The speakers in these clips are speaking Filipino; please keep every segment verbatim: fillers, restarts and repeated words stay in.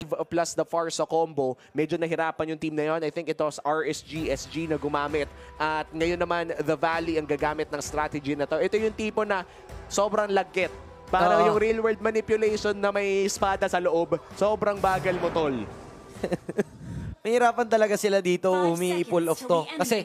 plus the Farsa combo, medyo nahirapan yung team na yun. I think ito was R S G, S G na gumamit. At ngayon naman, The Valley ang gagamit ng strategy na to. Ito yung tipo na sobrang lagkit. Parang Oo. yung real-world manipulation na may espada sa loob. Sobrang bagal mo, tol. Mahirapan talaga sila dito umi-pull off to. Kasi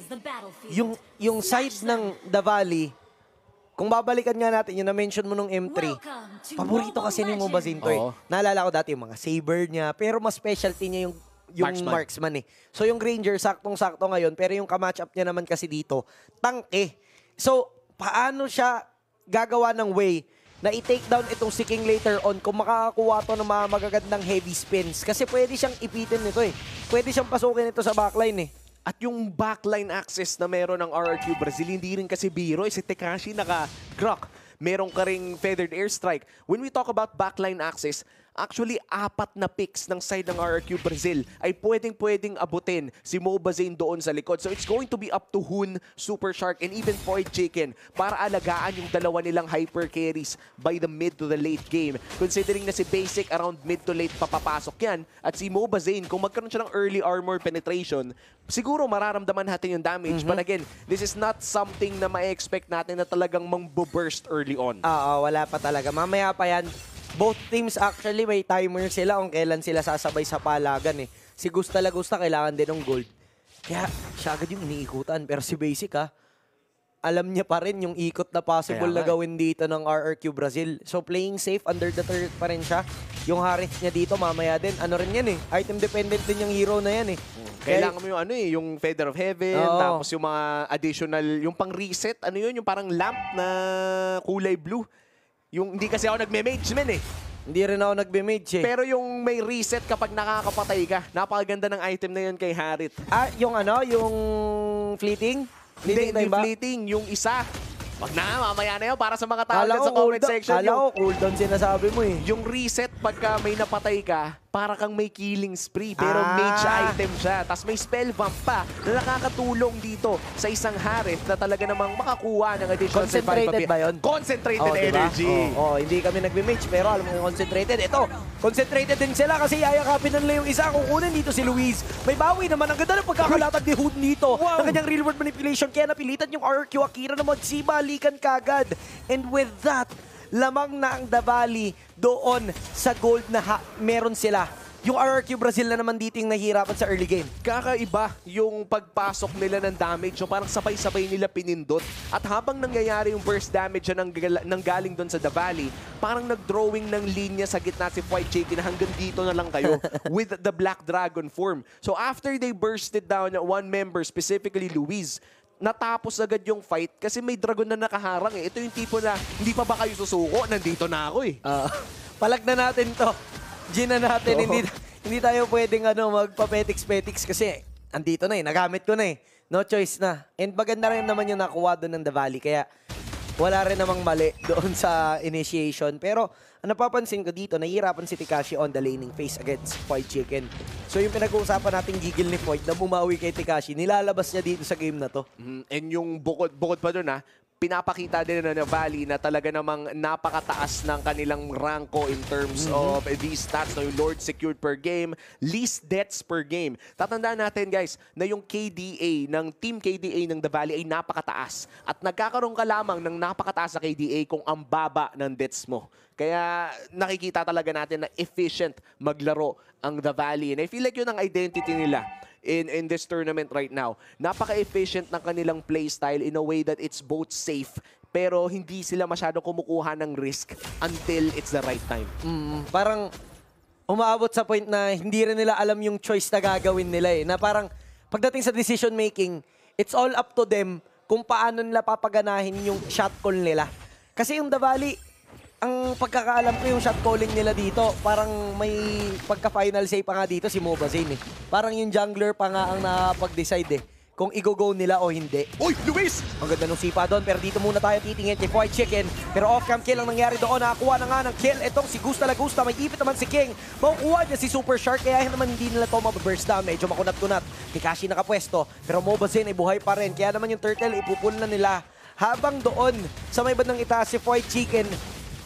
yung, yung side ng The Valley, kung babalikan nga natin, yung na-mention mo nung M three, paborito kasi ni Mobazin to eh. Oo. Naalala ko dati yung mga saber niya, pero mas specialty niya yung, yung Marksman. marksman. eh. So yung Granger, saktong-sakto ngayon, pero yung kamatch up niya naman kasi dito, tanke. So, paano siya gagawa ng way na i-take down itong si King later on kung makakakuha to ng mga magagandang heavy spins? Kasi pwede siyang ipitin nito eh. Pwede siyang pasukin ito sa backline eh. At yung backline access na meron ng R R Q Brazil, hindi rin kasi biro. Si Tekashi naka-Grok. Meron ka ring Feathered Airstrike. When we talk about backline access, actually, apat na picks ng side ng R R Q Brazil ay pwedeng-pwedeng abutin si Mobazin doon sa likod. So it's going to be up to Hoon, Super Shark, and even Void Chicken para alagaan yung dalawa nilang hyper carries by the mid to the late game. Considering na si Basic around mid to late papapasok yan, at si Mobazin, kung magkaroon siya ng early armor penetration, siguro mararamdaman natin yung damage. Mm-hmm. But again, this is not something na ma-expect natin na talagang mang-burst early on. Oo, wala pa talaga. Mamaya pa yan. Both teams actually may timer sila kung kailan sila sasabay sa palagan eh. Si Gusta Lagusta kailangan din ng gold. Kaya siya agad yung iniikutan. Pero si Basic ha, alam niya pa rin yung ikot na possible Kaya na nga. gawin dito ng R R Q Brazil. So playing safe under the turret pa rin siya. Yung Harith niya dito mamaya din. Ano rin yan eh. Item dependent din yung hero na yan eh. Kailangan mo yung ano eh, yung Feather of Heaven, Oo. tapos yung mga additional, yung pang reset, ano yun, yung parang lamp na kulay blue. Yung hindi kasi ako nagme-mage man eh. Hindi rin ako nagbe-mage eh. Pero yung may reset kapag nakakapatay ka, napakaganda ng item na yun kay Harith. Ah, yung ano, yung fleeting? Hindi, Fleeting hindi time ba? fleeting, yung isa. Wag na, mamaya na yun para sa mga tao Kala dyan ko sa comment cooldown- section. Kala Yung, ko cooldown sinasabi mo eh. yung reset pagka may napatay ka, para kang may killing spree. Pero Ah. mage item siya. Tapos may spell vamp pa na nakakatulong dito sa isang Harith na talaga namang makakuha ng additional Concentrated survival- ba yun? Concentrated Oh, diba? energy. Oh, oh, hindi kami nagbe-mage pero alam mo yung concentrated. Ito, concentrated din sila kasi yayakapin na nila yung isa. Kukunin dito si Luis. May bawi naman. Ang ganda ng pagkakalatag ni Hood dito. Wow. Ang kanyang real world manipulation. Kaya napilitan yung R R Q Akira na magsibalikan kagad. And with that, lamang na ang The Valley doon sa gold na ha- meron sila. Yung R R Q Brazil na naman dito yung nahihirapan sa early game. Kakaiba yung pagpasok nila ng damage. So parang sabay-sabay nila pinindot. At habang nangyayari yung burst damage na nanggal- nanggaling doon sa The Valley, parang nag-drawing ng linya sa gitna si White Chicken na hanggang dito na lang kayo with the Black Dragon form. So after they bursted down one member, specifically Luis, natapos agad yung fight kasi may dragon na nakaharang eh. Ito yung tipo na hindi pa ba kayo susuko? Nandito na ako eh. Ah, palag na natin to. Gina natin, Oo. hindi hindi tayo pwedeng ano, magpa-petiks-petiks kasi andito na eh, nagamit ko na eh. No choice na. And maganda rin naman yung nakuha doon ng The Valley, kaya wala rin namang mali doon sa initiation. Pero ang napapansin ko dito, nahihirapan si Tekashi on the laning phase against Void Chicken. So yung pinag-uusapan nating gigil ni Void na bumawi kay Tekashi, nilalabas niya dito sa game na to. Mhm. And yung bukod, bukod pa doon ha, pinapakita din na ng Valley na talaga namang napakataas ng kanilang ranko in terms of these stats. No, yung Lord secured per game, least deaths per game. Tatandaan natin guys na yung K D A ng Team K D A ng The Valley ay napakataas. At nagkakaroon ka lamang ng napakataas sa K D A kung ang baba ng deaths mo. Kaya nakikita talaga natin na efficient maglaro ang The Valley. And I feel like yun ang identity nila in in this tournament right now. Napaka-efficient ng kanilang playstyle in a way that it's both safe pero hindi sila masyado kumukuha ng risk until it's the right time. Mm, parang umaabot sa point na hindi rin nila alam yung choice na gagawin nila eh. Na parang pagdating sa decision making, it's all up to them kung paano nila papaganahin yung shot call nila. Kasi yung The Valley, ang pagkakaalam ko yung shot calling nila dito, parang may pagka-final say pa nga dito si Mobazin eh. Parang yung jungler pa nga ang nakapag-decide eh kung i-go-go nila o hindi. Uy, Luis! Ang ganda nung sipa doon, pero dito muna tayo titingin kay White Chicken. Pero off-cam kill ang nangyari doon, nakakuha na nga ng kill. Itong si Gusta Lagusta, may ipit naman si King. Makukuha niya si Super Shark, kaya naman hindi nila ito mababurst down. Medyo makunat-kunat. Tekashi nakapwesto, pero Mobazin ay buhay pa rin. Kaya naman yung turtle, ipupul na nila. Habang doon, sa may bandang itaas si White Chicken,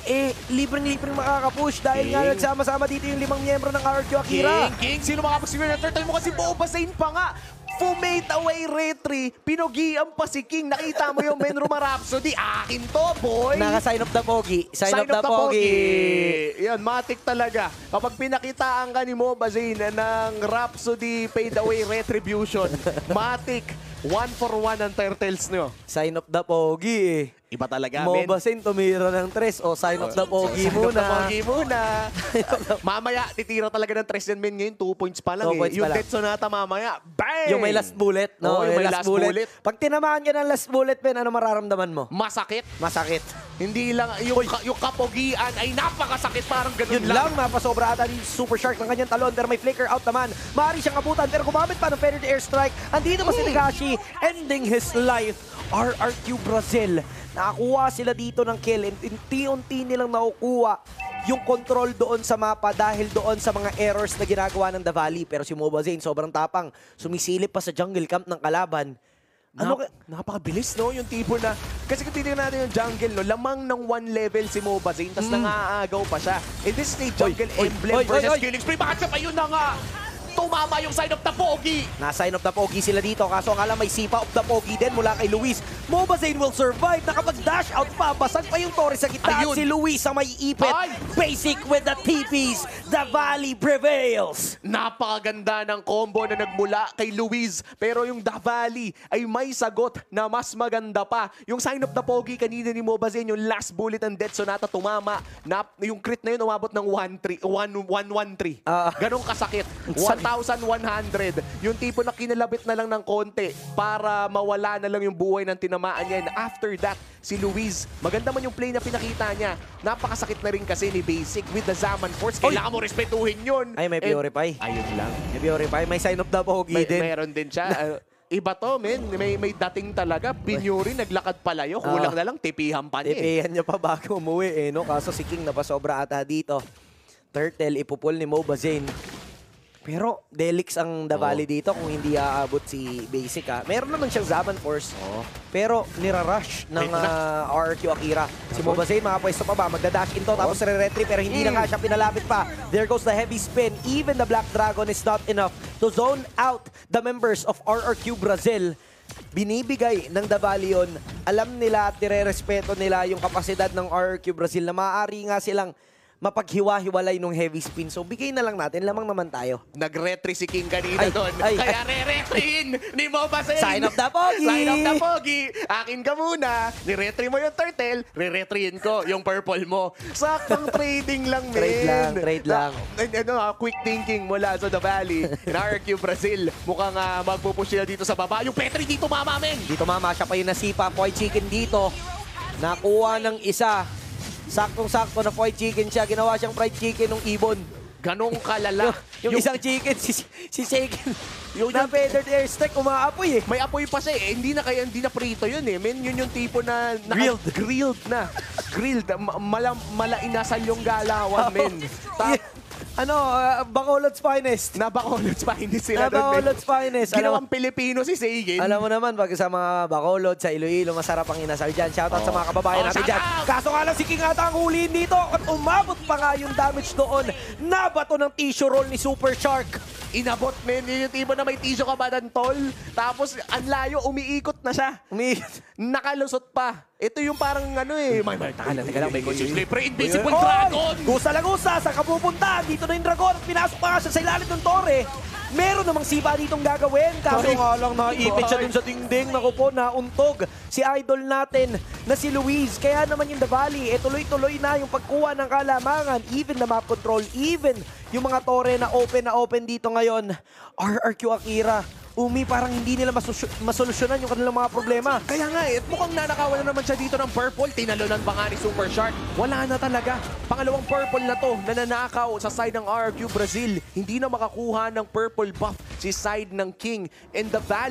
eh, libreng-libreng makakapush dahil nga King. nagsama-sama dito yung limang miyembro ng R R Q Akira. King, King, sino makapag-secure ng turtle mo kasi Boba Sane pa nga. Fumate away retry, pinugian pa si King. Nakita mo yung Menruma Rhapsody. Akin to, boy! Naka-sign of the Pogi. Sign, of the, Pogi. Yan, matik talaga. Kapag pinakitaan ka ni Boba Sane ng Rhapsody Fade Away Retribution, matik. One for one ang turtles nyo. Sign of the Pogi eh. Iba talaga, men. Moba Sane tumira ng tres. O, sign of the Pogi Sign of the muna. Pogi muna. Mamaya, titira talaga ng tres yan, men. Ngayon, two points pa lang Two eh. points pa Yung lang. Death Sonata mamaya, bang! Yung may last bullet, no? Oo, yung may last bullet. Pag tinamaan ka ng last bullet, Ben, ano mararamdaman mo? Masakit. Masakit. Hindi lang, yung, ka- yung kapogian ay napakasakit. Parang ganun Yun lang, napasobra ata ni Super Shark ng kanyang talon pero may flicker out naman. Maaari siyang abutan pero gumamit pa ng Feathered Airstrike. Andito pa si Nagashi, ending his life. R R Q Brazil. Nakakuha sila dito ng kill and unti-unti nilang nakukuha yung control doon sa mapa dahil doon sa mga errors na ginagawa ng The Valley. Pero si Moba Zane, sobrang tapang. Sumisilip pa sa jungle camp ng kalaban. Ano Ano ka- napakabilis, no? Yung tipo na... Kasi kung titignan natin yung jungle, no? Lamang ng one level si Moba Zane, tapos nangaagaw pa siya. In this state, jungle oy, emblem oy, versus oy, oy. killing spree. Bakit siya pa yun na nga? Tumama yung side of the Pogi! Na-sign of the Pogi sila dito. Kaso ang alam may sipa of the Pogi din mula kay Luis. Moba Zane will survive. Nakapag-dash out pa. Basag pa yung Torres sa gitna. Ayun. At si Luis ang may ipit. Ay! Basic with the T Ps. The Valley prevails. Napakaganda ng combo na nagmula kay Luis. Pero yung The Valley ay may sagot na mas maganda pa. Yung sign of the Pogi kanina ni Moba Zane, yung last bullet ng Death Sonata tumama. Na, yung crit na yun umabot ng one one three. Ah. Ganong kasakit. one thousand one hundred. Yung tipo na kinalabit na lang ng konti para mawala na lang yung buhay ng tinamaan niya. And after that, si Luis, maganda man yung play na pinakita niya. Napakasakit na rin kasi ni Basic with the Zaman Force. Kailangan mo respetuhin yun. Ay, may And- Purify. Ayun lang. May Purify. May sign of the Pogi May, din. meron din siya. Uh, iba to, men. May, may dating talaga. Binyuri, naglakad palayo. Kulang Ah. na lang, tipihan pa niya. eh. Tipihan niya pa bago umuwi eh. No? Kaso si King napasobra ata dito. Turtle, ipupul ni Moba Zane. Pero Delix ang The Valley dito kung hindi aabot si Basic ha. Meron naman siyang Zaman Force. Pero nirarush ng Wait na. ah, R R Q Akira. Si Moba Zane makapwesto pa ba? Magda-dash into tapos re-retry pero hindi na Mm. nga siya pinalapit pa. There goes the heavy spin. Even the Black Dragon is not enough to zone out the members of R R Q Brazil. Binibigay ng The Valley yun. Alam nila at nire-respeto nila yung kapasidad ng R R Q Brazil na maaari nga silang mapaghiwa-hiwalay nung heavy spin. So, bigay na lang natin. Lamang naman tayo. Nag-retry si King kanina Ay, doon. ay, Kaya re-retryin ni Moba Zane. Sign of the Pogi! Sign of the Pogi! Akin ka muna. Ni-retry mo yung turtle, re-retryin ko yung purple mo. Saktong trading lang, men. Trade lang, trade lang. Na, ano, ah, quick thinking mula sa The Valley. In R R Q Brazil, mukhang uh, magpupush sila dito sa baba. Yung Petri dito, mama, men. Dito mama, siya pa yung nasipa. Foy chicken dito. Nakuha ng isa. Saktong-sakto na foy chicken siya. Ginawa siyang fried chicken ng ibon. Ganong kalala. Yung, yung isang chicken, si, si Shaken. Yung- na feathered airstrike, umaapoy eh. May apoy pa siya eh. Hindi na kaya, hindi na prito yun eh. Men, yun yung tipo na... na Grilled. Grilled na. Grilled. Ma- Mala, mala inasal yung galawan, men. Ta- Ano, uh, Bacolod's finest. Nabakolod pa, hindi sila doon, men. Nabacolod's finest. Alam mo, Ginawang Pilipino si Seigin. alam mo naman, pag sa mga Bacolod, sa Iloilo, masarap ang inasal dyan. Shoutout sa Oh. mga kababayan Oh, natin shout dyan. out! Kaso nga lang si King ata ang huliin dito. At umabot pa nga yung damage doon. Nabato ng tissue roll ni Super Shark. Inabot, men. Yun yung tipo na may tissue ka ba ng tol. Tapos, ang layo, umiikot na siya. Umi Nakalusot pa. Ito yung parang ano eh. May may taka lang, teka lang, may conscious play. Pre-invisible Oy! dragon! Gusa lang gusa, sa kapupunta. Dito na yung dragon. Pinasok pa nga siya sa ilalim ng tore. Meron namang sipa ditong gagawin. Kaso Ay. nga lang naipit siya Ay. dun sa dingding. Naku po, nauntog si idol natin na si Luis. Kaya naman yung The Valley, eh, tuloy-tuloy na yung pagkuha ng kalamangan. Even the map control, even yung mga tore na open na open dito ngayon. R R Q Akira, Umi, parang hindi nila masusy- masolusyonan yung kanilang mga problema. Kaya nga eh, mukhang nanakawan na naman siya dito ng purple. Tinalunan pa nga ni Super Shark. Wala na talaga. Pangalawang purple na to na nanakaw sa side ng R R Q Brazil. Hindi na makakuha ng purple buff si side ng King and The Valley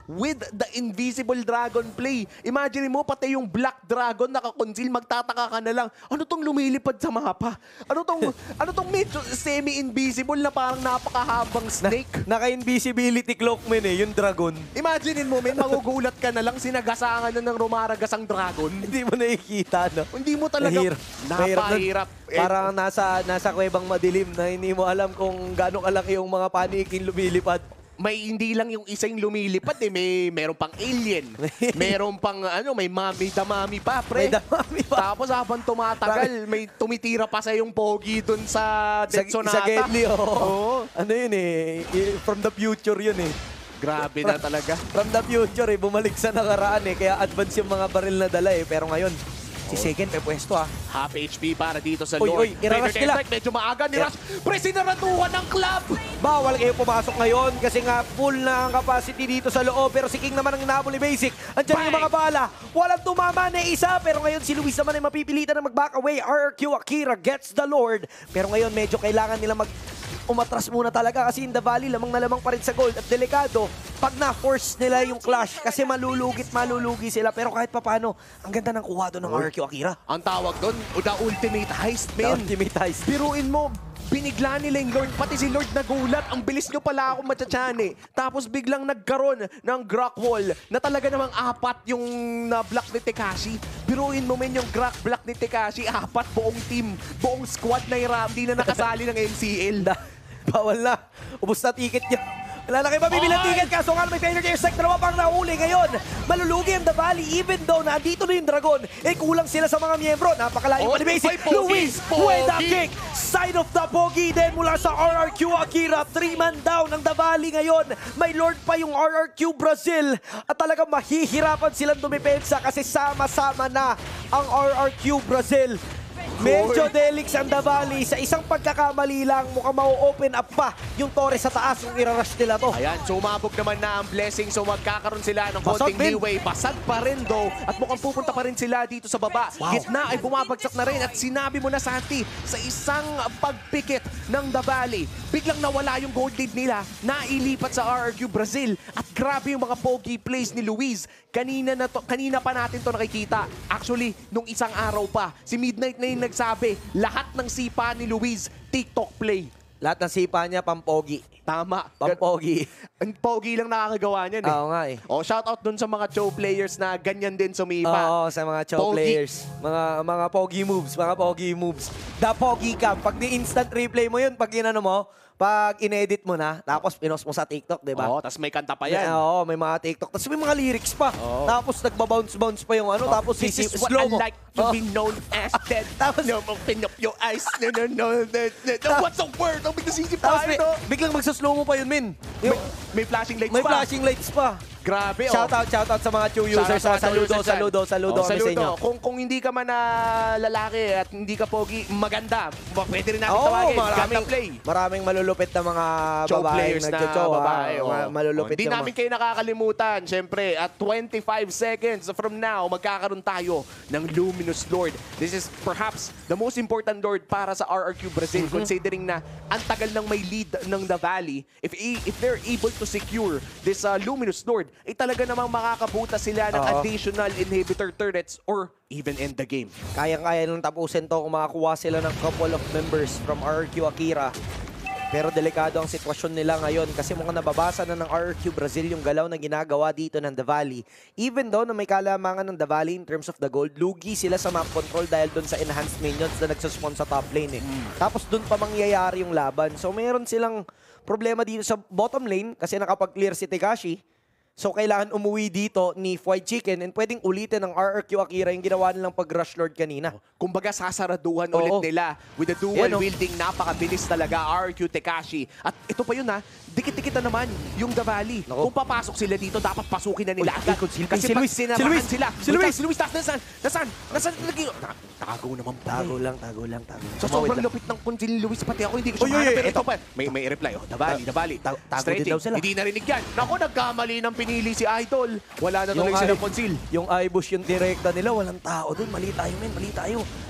with the Invisible Dragon play. Imagine mo, pati yung Black Dragon nakakonceal, magtataka ka na lang, ano tong lumilipad sa mapa? Ano tong, ano tong medyo semi-invisible na parang napakahabang snake? Na, naka-invisibility cloak men eh, yung dragon. Imaginein mo, men, magugulat ka na lang, sinagasangan na ng rumaragasang dragon. Hindi mo nakikita, no? Hindi mo talaga, Mahirap. napahirap. Eh, Parang nasa nasa kuwebang madilim na hindi mo alam kung gaano kalaki yung mga panikin lumilipad. may hindi lang yung isang lumilipad eh. May meron pang alien. Meron pang ano, may mami damami pa, pre. May damami pa. Tapos habang tumatagal, may tumitira pa sa yung pogi dun sa Dead Sa, Sonata. sa Gedli, oo. Oo. Ano yun eh, i- from the future yun eh. Grabe na talaga. From the future eh, bumalik sa nakaraan eh. Kaya advance yung mga baril na dala eh. Pero ngayon, si Segen may pwesto ah. Half H P para dito sa Uy, Lord. uy, irarush Favorite nila. effect, medyo maaga ni Rush. Pre, sinaratuhan ng club! Bawal kayo pumasok ngayon kasi nga full na ang capacity dito sa loob. Pero si King naman ang inahabol ni Basic. Andiyan yung Bang! mga bala. Walang tumama na isa. Pero ngayon si Luis naman ay mapipilitan na mag-back away. R R Q Akira gets the Lord. Pero ngayon medyo kailangan nila mag umatras muna talaga kasi in the Valley lamang na lamang pa rin sa gold at delikado pag na-force nila yung clash kasi malulugit, malulugi sila pero kahit papano, ang ganda ng kuha doon ng R R Q Akira. Ang tawag doon, the ultimate heist, The man. ultimate heist. Biruin mo, binigla nila yung Lord, pati si Lord nagulat. Ang bilis nyo pala ako matyatsyan eh. Tapos biglang nagkaroon ng Grok Wall na talaga namang apat yung na-block ni Tekashi. Biruin mo men yung Grok block ni Tekashi, apat buong team, buong squad na iram, di na nakasali ng M C L. Na, bawal na. Ubus na ticket niya. Wala na kayo mabibili ng Ay! ticket kaso nga may failure to sec. Dalawa pang nahuli ngayon. Malulugi ang The Valley even though na andito na yung Dragon. Eh kulang sila sa mga miyembro. Napakalayo Oh, pa ni Basic. ay, Pogi! Luis Pogi! with the kick. Side of the Pogi. Then mula sa R R Q Akira. Three man down ang The Valley ngayon. May Lord pa yung R R Q Brazil. At talagang mahihirapan silang dumipensa kasi sama-sama na ang R R Q Brazil. Medyo delix ang The Valley. Sa isang pagkakamali lang, mukhang mau-open up pa yung Torres sa taas kung irarush nila to. Ayan, sumabog naman na ang blessing. So magkakaroon sila ng Basag konting din. leeway. Basag pa rin though. At mukhang pupunta pa rin sila dito sa baba. Wow. Gitna ay bumabagsak na rin. At sinabi mo na, Santi, sa isang pagpikit ng The Valley, biglang nawala yung gold lead nila. Nailipat sa R R Q Brazil. At grabe yung mga pogi plays ni Luis. Kanina, na to, kanina pa natin to nakikita. Actually, nung isang araw pa, si Midnight na yung nagsabi, lahat ng sipa ni Luis, TikTok play. Lahat ng sipa niya, pampogi. Tama. Pampogi. Ang pogi lang nakakagawa niyan eh. Oo nga eh. O, shoutout dun sa mga Cho players na ganyan din sumipa. Oo, sa mga chow Pogi. players. Mga mga pogi moves, mga pogi moves. The pogi cam. Pag ni-instant replay mo yun, pag inano mo, pag in-edit mo na, tapos pinost mo sa TikTok, di ba? Oo, tas may kanta pa May- yan. Oo, may mga TikTok. Tapos may mga lyrics pa. Oo. Tapos nagbabounce-bounce pa yung ano. Tapos This sisi- is what slow I mo. like to Oo. be known as dead. Tapos- no, open up your eyes. No, no, no. no, no, no. What's the word? Ang Tapos bigasisipahan, may, no? biglang magsa-slow mo pa yun, min. May, Yung, may flashing lights may pa. flashing lights pa. Grabe, oh. Shoutout, shoutout sa mga Chew users. Shoutout sa Saludo, users dyan. saludo, saludo Oh, kami sa inyo. Kung, kung hindi ka man na lalaki at hindi ka pogi, maganda. Pwede rin natin Oo, tawagin. Ganda maraming, play. maraming malulupit na mga Show babaeng players na nagjo-show, ah. babae. oh. Ma- malulupit Hindi yung namin kayo nakakalimutan. Siyempre, at twenty-five seconds from now, magkakaroon tayo ng Luminous Lord. This is perhaps the most important Lord para sa R R Q Brazil, Mm-hmm. considering na ang tagal nang may lead ng The Valley. If i- if they're able to secure this uh, Luminous Lord, ay talaga namang makakabuta sila ng Oo. additional inhibitor turrets or even end the game. Kayang-kaya nang tapusin to kung makakuha sila ng couple of members from R R Q Akira. Pero delikado ang sitwasyon nila ngayon kasi mukhang nababasa na ng R R Q Brazil yung galaw na ginagawa dito ng The Valley. Even though na may kalamangan ng The Valley in terms of the gold, lugi sila sa map control dahil doon sa enhanced minions na nagsuspawn sa top lane eh. Tapos doon pa mangyayari yung laban. So mayroon silang problema dito sa bottom lane kasi nakapag-clear si Tekashi. So, kailangan umuwi dito ni Fried Chicken and pwedeng ulitin ng R R Q Akira yung ginawa nilang pag-rush lord kanina. Kumbaga sasaraduhan Oo. ulit nila with the dual Yan, oh. wielding, napakabilis talaga R R Q Tekashi. At ito pa yun ha, dikit-dikit na naman yung The Valley. Nako. Kung papasok sila dito, dapat pasukin na nila Uy, agad. uy, si- Kasi si pag Luis, si sinarahan Luis, sila, si Wait, Luis. si Luis, tas- nasaan? Nasaan? Nasaan? Lagi? Na- Tago naman pa. Tago eh. lang, tago lang, tago. So, Tumawid sobrang lang. lupit ng kundi ni Luis, pati ako hindi ko Uy, siya uy, mahanap. uy, Pero ito. ito pa, may, may reply. Oh, The Valley, The Valley. Ta- tago Straight din daw in. sila. Hindi narinig yan. Naku, nagkamali ng pinili si Idol. Wala na tuloy eye- silang conceal. Yung eyebush yung direkta nila, walang tao doon. Mali tayo, men. Mali tayo.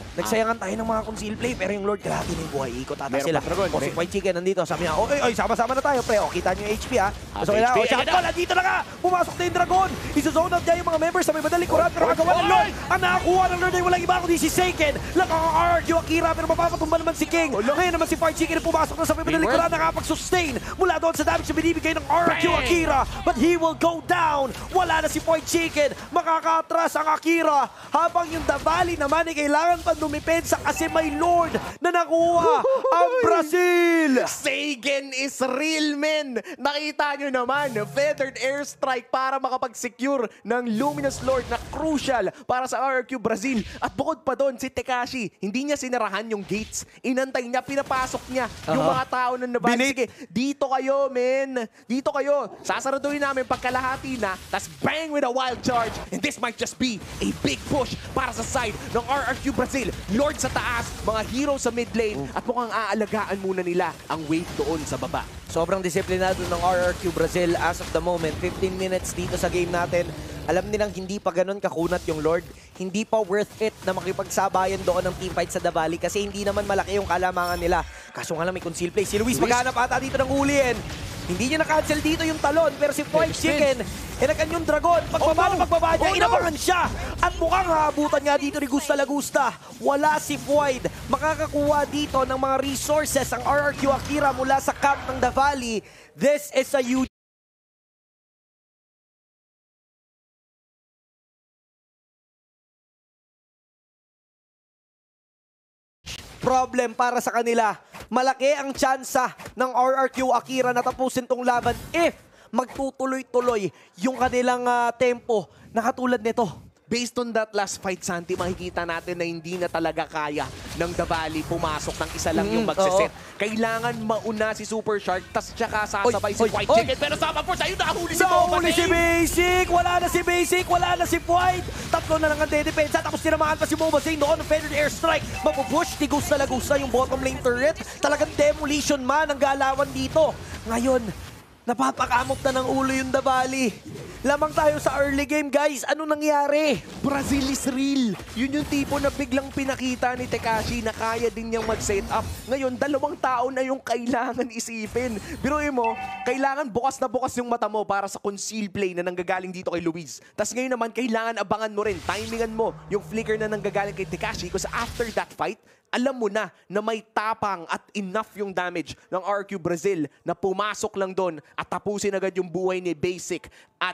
nagsayangan tayo ng mga conceal play, pero yung Lord kalahati ng buhay. Ikot ata Meron sila. pa dragon. O si White Chicken nandito. Sabi niya, oy, oy, sama-sama na tayo, pre. O, kita niyo yung H P, ha? Half So, kailangan, H P, o, ayan Shackle, na. nandito na nga. Pumasok na yung Dragon. Isa-zone out niya yung mga members sa may madaling kurat, pero Oy, kagawa ng oy! Lord. Ang nakakuha ng Lord ay walang iba kundi si Seiken. Nakaka-R Q Akira, pero mapapatumba naman si King. Ngayon naman si White Chicken na pumasok na sa may madaling Teamwork. kurat, nakapag-sustain mula doon sa damage na binibigay ng R Q Bang! Akira. But he will go down. Wala na si White Chicken. Makaka-atras ang Akira. Habang yung Davali naman ay kailangan pa dumipensa kasi may Lord na nakuha ang Brazil. Sagan is real, men! Nakita nyo naman, feathered airstrike para makapag-secure ng Luminous Lord na crucial para sa R R Q Brazil. At bukod pa doon, si Tekashi, hindi niya sinarahan yung gates. Inantay niya, pinapasok niya yung Aha. mga tao na nabali. Binit. Sige, dito kayo, men! Dito kayo! Sasaraduhin namin pagkalahati na, tas bang with a wild charge. And this might just be a big push para sa side ng R R Q Brazil. Lord sa taas, mga hero sa mid lane, at mukhang aalagaan muna nila ang wave doon sa baba. Sobrang disiplinado ng R R Q Brazil as of the moment. fifteen minutes dito sa game natin. Alam nilang hindi pa ganun kakunat yung Lord. Hindi pa worth it na makipagsabayan doon ng teamfight sa Davali kasi hindi naman malaki yung kalamangan nila. Kaso nga lang may conceal play. Si Luis Luis. maghanap ata dito ng huliin. Hindi niya na-cancel dito yung talon, pero si White Chicken, hinagan yung Dragon. Pagbaba Oh, no! na pagbaba niya, Oh, no! inabangan siya. At mukhang habutan nga dito ni Gusta Lagusta. Wala si Void. Makakakuha dito ng mga resources ang R R Q Akira mula sa camp ng Davali. This is a huge problem para sa kanila. Malaki ang tsansa ng R R Q Akira na tapusin tong laban if magtutuloy-tuloy yung kanilang ah, tempo na katulad nito. Based on that last fight, Santi, makikita natin na hindi na talaga kaya ng Davali pumasok ng isa lang yung Mm, magsiset. Kailangan mauna si Super Shark, tas tsaka Oy, sasabay si oy, White oy! Chicken. Pero sa force, ayun, nahuli si Mo. Nahuli si Basic! Wala na si Basic! Wala na si White! Tatlo na lang ang dedepensa. Tapos tinamaan pa si Mobazane doon. Feathered airstrike. Mapupush. Tigus na lagusa yung bottom lane turret. Talagang demolition man ang galawan dito. Ngayon, napapakamot na ng ulo yung Davali. Lamang tayo sa early game, guys. Ano nangyari? Brazil is real. Yun yung tipo na biglang pinakita ni Tekashi na kaya din niyang mag-set up. Ngayon, dalawang tao na yung kailangan isipin. Biruin mo, kailangan bukas na bukas yung mata mo para sa conceal play na nanggagaling dito kay Luis. Tapos ngayon naman, kailangan abangan mo rin, timingan mo yung flicker na nanggagaling kay Tekashi because after that fight, alam mo na na may tapang at enough yung damage ng R R Q Brazil na pumasok lang doon at tapusin agad yung buhay ni Basic at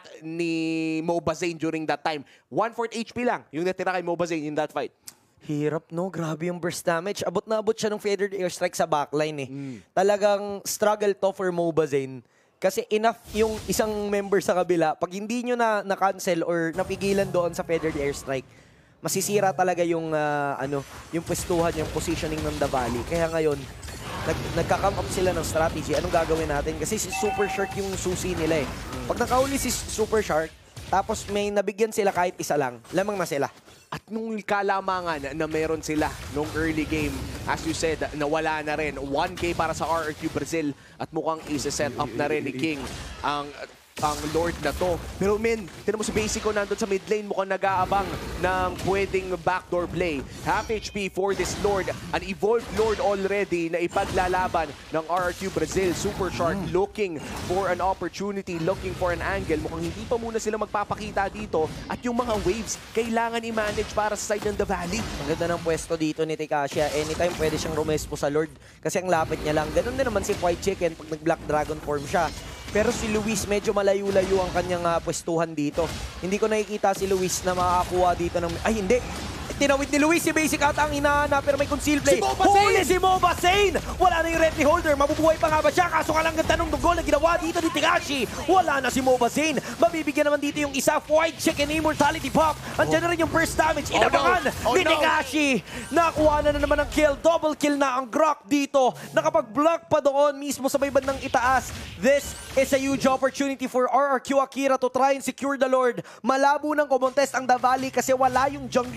ni Mobazane during that time. one-fourth H P lang yung natira kay Mobazane in that fight. Hirap, no? Grabe yung burst damage. Abot na abot siya ng feathered airstrike sa backline, eh. Talagang struggle to for Mobazane. Kasi enough yung isang member sa kabila. Pag hindi nyo na na-cancel or napigilan doon sa feathered airstrike, masisira talaga yung ah, ano, yung pwestuhan, yung positioning ng Davali. Kaya ngayon, nag nagka-come up sila ng strategy. Anong gagawin natin? Kasi si Super Shark yung susi nila eh. Pag nakahuli si Super Shark, tapos may nabigyan sila kahit isa lang, lamang na sila. At nung kalamangan na meron sila nung early game, as you said, nawala na rin. one K para sa R R Q Brazil at mukhang isa-set up na rin ni King ang ang Lord na to. Pero men, tinan mo si Basico nandun sa mid lane, mukhang nag-aabang ng pwedeng backdoor play. Half H P for this Lord. An evolved Lord already na ipaglalaban ng R R Q Brazil. Super Shark Mm. looking for an opportunity, looking for an angle. Mukhang hindi pa muna sila magpapakita dito. At yung mga waves, kailangan i-manage para sa side ng The Valley. Ang ganda ng pwesto dito ni Tekashi. Anytime pwede siyang rumespo sa Lord kasi ang lapit niya lang. Ganun din naman si White Chicken pag nag-Black Dragon form siya. Pero si Luis medyo malayo-layo ang kanyang uh, pwestuhan dito. Hindi ko nakikita si Luis na makakakuha dito ng... Ay, hindi! Tinawid ni Luis, si Basic ata ang hinahanap pero may conceal play. Si Mobazane! Huli si Mobazane! Wala na yung Retry Holder. Mabubuhay pa nga ba siya? Kaso nga lang ganda ng goal na ginawa dito ni Tekashi. Wala na si Mobazane. Mabibigyan naman dito yung isa. White Chicken Immortality Pop. Andiyan na rin yung first damage. Inabangan Oh, no. Oh, ni no. Tekashi. Nakuha na, na naman ang kill. Double kill na ang Grok dito. Nakapag-block pa doon mismo sa may bandang itaas. This is a huge opportunity for R R Q Akira to try and secure the Lord. Malabo ng kumontest ang Davali kasi wala yung jungler nila.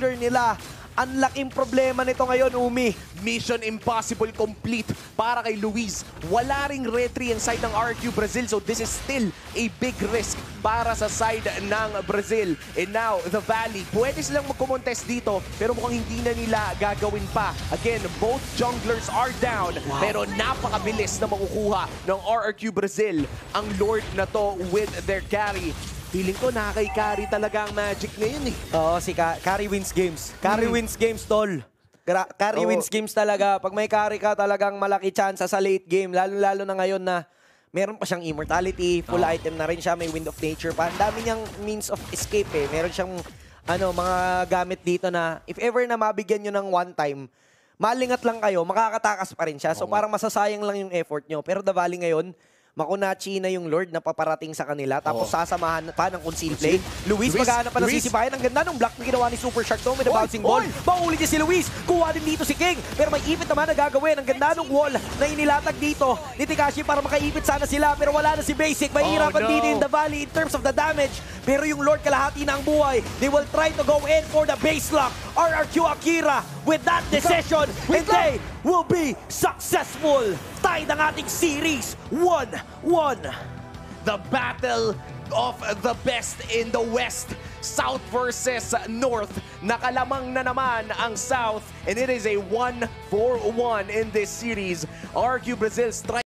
nila. Ang laking problema nito ngayon, Umi. Mission impossible complete para kay Luis. Wala ring retry inside ng R Q Brazil, so this is still a big risk para sa side ng Brazil. And now, the Valley, pwede silang mag-contest dito, pero mukhang hindi na nila gagawin pa. Again, both junglers are down, Wow. pero napakabilis na makukuha ng R R Q Brazil ang Lord na to with their carry. Feeling ko nakakay-carry talaga ang Magic ngayon eh. Oo, si Ka Carry wins games. Carry Mm. wins games, tol. Gra carry Oo. wins games talaga. Pag may carry ka, talagang malaki chance sa late game. Lalo-lalo na ngayon na meron pa siyang immortality, full Oo. item na rin siya, may Wind of Nature pa. Ang dami niyang means of escape eh. Meron siyang ano, mga gamit dito na if ever na mabigyan nyo ng one time, malingat lang kayo, makakatakas pa rin siya. So Oo. parang masasayang lang yung effort nyo. Pero The Valley ngayon, Makunachi na yung Lord na paparating sa kanila. Tapos Oo. sasamahan pa ng conceal play. Luis, Luis, maghahanap pa ng Luis. sisibayan. Ang ganda ng block na ginawa ni Super Shark Dome with the Oy, bouncing ball. oy! Mauli niya si Luis. Kuha din dito si King. Pero may ipit naman na gagawin. Ang ganda ng wall na inilatag dito ni Tekashi para makaipit sana sila. Pero wala na si Basic. Mahihirapan Oh, no. din in the Valley in terms of the damage. Pero yung Lord kalahati na ang buhay. They will try to go in for the base lock. R R Q Akira with that decision. And they will be successful. Tied ang ating series. one one. The battle of the best in the West. South versus North. Nakalamang na naman ang South. And it is a one for one in this series. R Q Brazil strike.